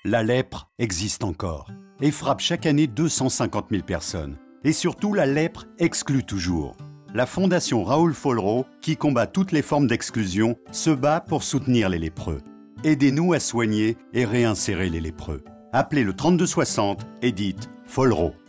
La lèpre existe encore et frappe chaque année 250 000 personnes. Et surtout, la lèpre exclut toujours. La fondation Raoul Follereau, qui combat toutes les formes d'exclusion, se bat pour soutenir les lépreux. Aidez-nous à soigner et réinsérer les lépreux. Appelez le 32 60 et dites Follereau.